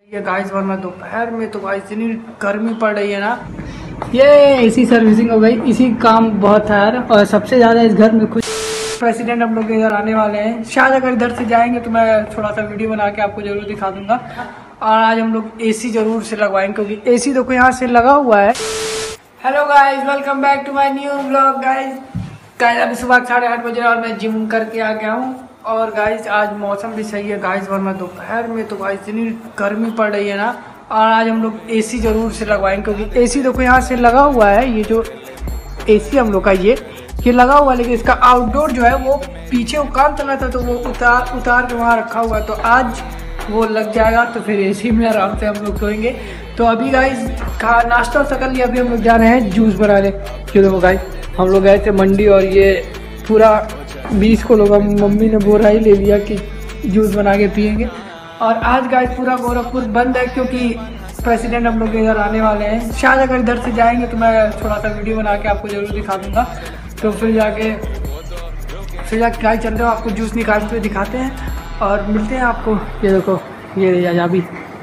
ये गाइस वरना दोपहर में तो गाइस इतनी गर्मी पड़ रही है ना। ये एसी सर्विसिंग हो गई, इसी काम बहुत है यार। और सबसे ज़्यादा इस घर में खुश प्रेसिडेंट हम लोग इधर आने वाले हैं। शायद अगर इधर से जाएंगे तो मैं थोड़ा सा वीडियो बना के आपको जरूर दिखा दूंगा। और आज हम लोग एसी जरूर से लगवाएंगे क्योंकि एसी देखो यहाँ से लगा हुआ है। Hello guys, welcome back to my new vlog. Guys अभी सुबह 8:30 बजे और मैं जिम करके आ गया हूँ। और गाइस आज मौसम भी सही है गाइस, वरना दोपहर में तो गाइस इतनी गर्मी पड़ रही है ना। और आज हम लोग एसी जरूर से लगवाएंगे क्योंकि एसी देखो यहाँ से लगा हुआ है। ये जो एसी हम लोग का ये लगा हुआ है, लेकिन इसका आउटडोर जो है वो पीछे वो काम चला था तो वो उतार के वहाँ रखा हुआ है। तो आज वो लग जाएगा तो फिर एसी में आराम से हम लोग सोएंगे। तो अभी गाइस नाश्ता कर लिया, अभी हम लोग जा रहे हैं जूस बनाने। जो देखो गाइस हम लोग गए थे मंडी और ये पूरा 20 को लोग मम्मी ने बोरा ही ले लिया कि जूस बना के पियेंगे। और आज गाइस पूरा गोरखपुर बंद है क्योंकि प्रेसिडेंट हम लोग इधर आने वाले हैं। शायद अगर इधर से जाएंगे तो मैं थोड़ा सा वीडियो बना के आपको जरूर दिखा दूंगा। तो फिर जाके गाइस चलते हो, आपको जूस निकालते हुए दिखाते हैं और मिलते हैं आपको। ये देखो ये अभी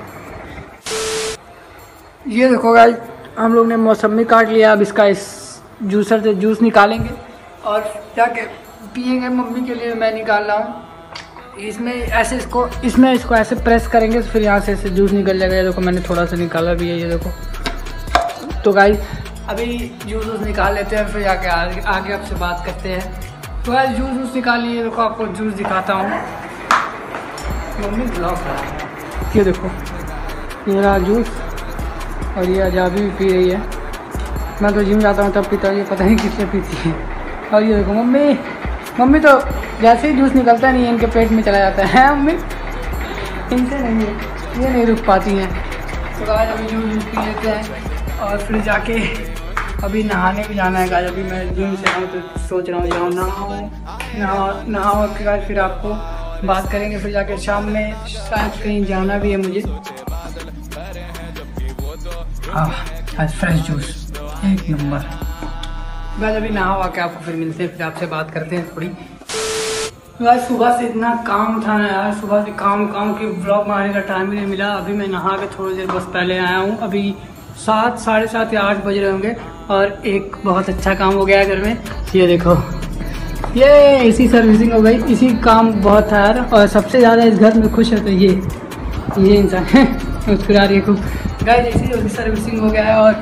ये देखो गाइस हम लोग ने मौसमी काट लिया। अब इसका इस जूसर से जूस निकालेंगे और जाके पियेंगे। मम्मी के लिए मैं निकाल रहा हूँ। इसमें इसको ऐसे प्रेस करेंगे तो फिर यहाँ से ऐसे जूस निकल जाएगा। ये देखो मैंने थोड़ा सा निकाला भी है, ये देखो। तो गाइस अभी जूस निकाल लेते हैं, फिर जाके आगे आपसे बात करते हैं। तो गाइस जूस निकाल लिए, देखो आपको जूस दिखाता हूँ। मम्मी ब्लॉग ये देखो, ये रहा जूस और ये अजाबी भी पी रही है। मैं तो जिम जाता हूँ तब पीता हूँ, ये पता नहीं किसने पीती है। और ये देखो मम्मी तो जैसे ही जूस निकलता नहीं है इनके पेट में चला जाता है। मम्मी इनसे नहीं, ये नहीं रुक पाती हैं। तो आज अभी जूस पी लेते हैं और फिर जाके अभी नहाने भी जाना है। गाइस अभी मैं जिम से आऊँ तो सोच रहा हूँ जाऊँ नहाओ के बाद फिर आपको बात करेंगे। फिर जाके शाम में शायद कहीं जाना भी है मुझे। आज फ्रेश जूस एक नंबर। गाइस अभी नहा के आपको फिर मिलते हैं, फिर आपसे बात करते हैं थोड़ी। गाइस सुबह से इतना काम था ना यार, सुबह से काम की व्लॉग बनाने का टाइम ही नहीं मिला। अभी मैं नहा के थोड़ी देर बस पहले आया हूँ। अभी 7, साढ़े 7 या 8 बज रहे होंगे और एक बहुत अच्छा काम हो गया है घर में। ये देखो ये एसी सर्विसिंग हो गई, इसी काम बहुत है यार। और सबसे ज़्यादा इस घर में खुश है तो ये इंसान है, मुस्कुरा रही है खूब। गाइस एसी सर्विसिंग हो गया है और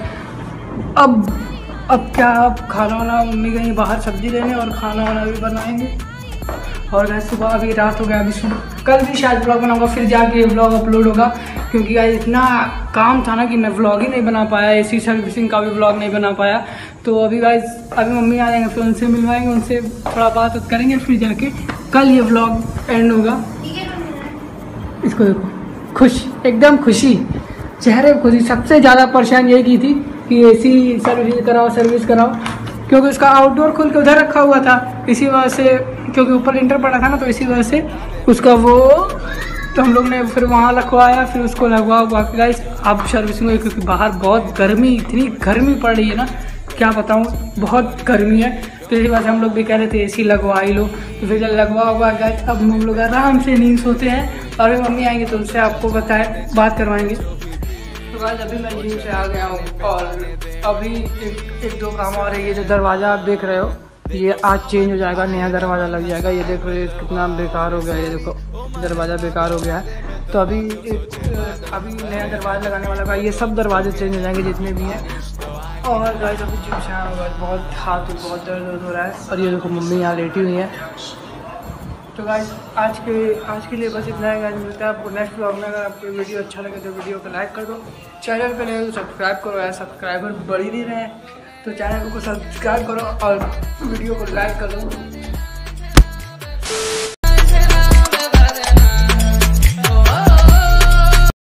अब क्या, अब खाना वाना मम्मी गई बाहर सब्जी लेने और खाना वाना भी बनाएंगे। और गाइस सुबह अभी रात हो गया, अभी सुबह कल भी शायद व्लॉग बनाऊंगा, फिर जाके ये व्लॉग अपलोड होगा। क्योंकि गाइस इतना काम था ना कि मैं व्लॉग ही नहीं बना पाया, एसी सर्विसिंग का भी व्लॉग नहीं बना पाया। तो अभी गाइस अभी मम्मी आ जाएंगे, फिर उनसे मिलवाएंगे, उनसे थोड़ा बात करेंगे, फिर जाके कल ये व्लॉग एंड होगा। इसको देखो खुश, एकदम खुशी, चेहरे पर खुशी। सबसे ज़्यादा परेशान यही की थी कि एसी सर्विस कराओ क्योंकि उसका आउटडोर खुल के उधर रखा हुआ था। इसी वजह से, क्योंकि ऊपर इंटर पड़ा था ना, तो इसी वजह से उसका तो हम लोग ने फिर वहाँ रखवाया, फिर उसको लगवा के गाइस अब सर्विसिंग हुई। क्योंकि बाहर बहुत गर्मी, इतनी गर्मी पड़ रही है ना, क्या बताऊँ, बहुत गर्मी है। तो इसी वजह से हम लोग भी कह रहे थे एसी लगवा ही लो। तो फिर लगवा हुआ गाइस अब हम लोग आराम से नींद सोते हैं। और मम्मी आएंगे तो उनसे आपको बात करवाएंगे। तो गाइस अभी मैं जिम से आ गया हूँ और अभी एक दो काम और है। ये जो दरवाज़ा आप देख रहे हो ये आज चेंज हो जाएगा, नया दरवाज़ा लग जाएगा। ये देख रहे हो कितना बेकार हो गया, ये देखो दरवाज़ा बेकार हो गया है। तो अभी नया दरवाज़ा लगाने वाला है। ये सब दरवाजे चेंज हो जाएंगे जितने भी हैं। और गाइस अभी जिम से आया होगा, बहुत हाथ बहुत दर्द हो रहा है। और ये देखो मम्मी यहाँ लेटी हुई है। तो गाइस आज के लिए बस इतना है गाइस। मिलता है आपको नेक्स्ट व्लॉग में। अगर आपको वीडियो अच्छा लगे तो वीडियो को लाइक कर दो, चैनल पे नए हो तो सब्सक्राइब करो यार, सब्सक्राइबर बढ़ ही नहीं रहे हैं। तो चैनल को सब्सक्राइब करो और वीडियो को लाइक कर दो।